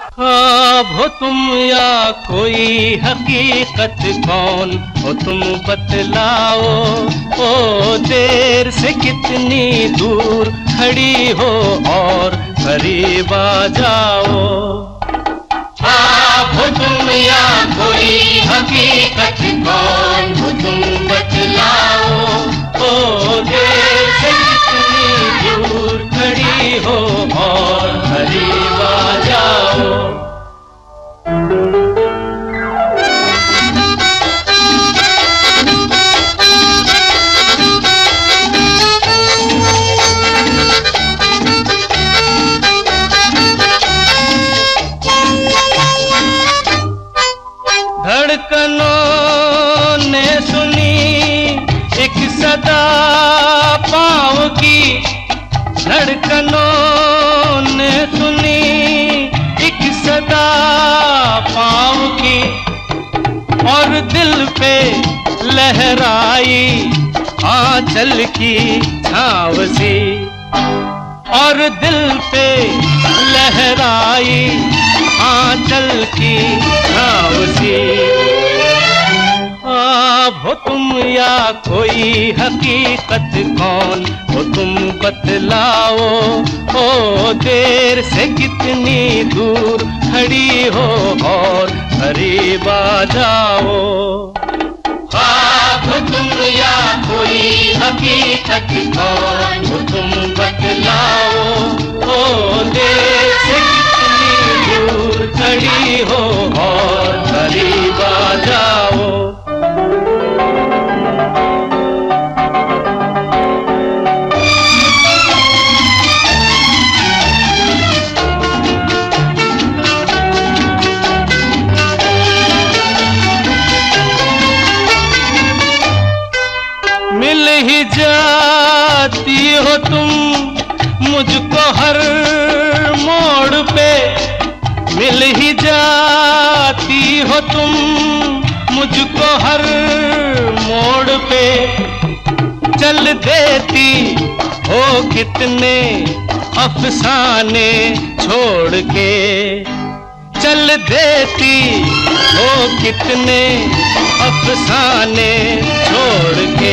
ख्वाब हो तुम या कोई हकीकत, कौन हो तुम बतलाओ। ओ देर से कितनी दूर खड़ी हो और करीब आ जाओ। ख्वाब हो तुम या कोई हकीकत, कौन हो तुम बतलाओ। ओ देर से कितनी दूर खड़ी हो और करीब आ जाओ। धड़कनों ने सुनी एक सदा पाँव की, धड़कनों ने सुनी एक सदा पाँव की, और दिल पे लहराई आंचल की छाँव सी, और दिल पे लहराई आंचल की छाँव सी। ख्वाब हो तुम या कोई हकीकत, कौन हो तुम बतलाओ। ओ देर से कितनी दूर खड़ी हो और करीब आ जाओ। ख्वाब हो तुम या कोई हकीकत, कौन हो तुम बतलाओ। ओ देर से कितनी दूर खड़ी हो और करीब आ जाओ। मिल ही जाती हो तुम मुझको हर मोड़ पे, मिल ही जाती हो तुम मुझको हर मोड़ पे। चल देती हो कितने अफसाने छोड़ के, चल देती हो कितने अफसाने छोड़ के।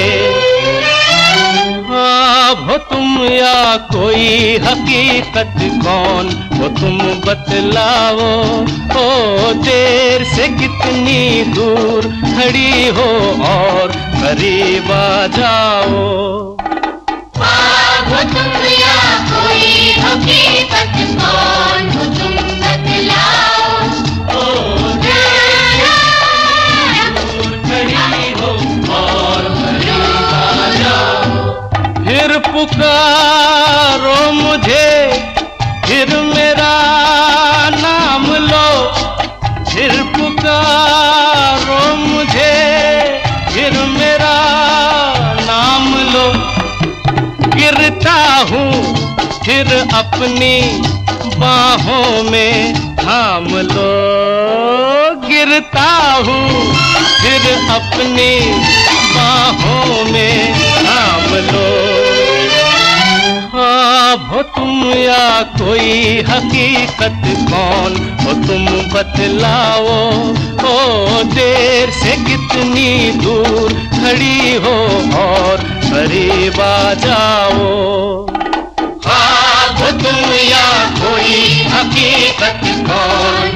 ख्वाब हो तुम या कोई हकीकत, कौन हो तुम बतलाओ। ओ देर से कितनी दूर खड़ी हो और करीब आ जाओ। ख्वाब हो तुम या कोई हकीकत, कौन हो तुम बतलाओ। ओ देर से दूर खड़ी हो और करीब आ जाओ। फिर पुकारो मुझे, फिर मेरा नाम लो, फिर पुकारो मुझे, फिर मेरा नाम लो। गिरता हूँ फिर अपनी बाहों में थाम लो, गिरता हूँ फिर अपनी बाहों में थाम लो। ख्वाब हो तुम या कोई हकीकत, कौन हो तुम बतलाओ। ओ देर से कितनी दूर खड़ी हो और करीब आ जाओ। ख्वाब हो तुम या कोई हकीकत, कौन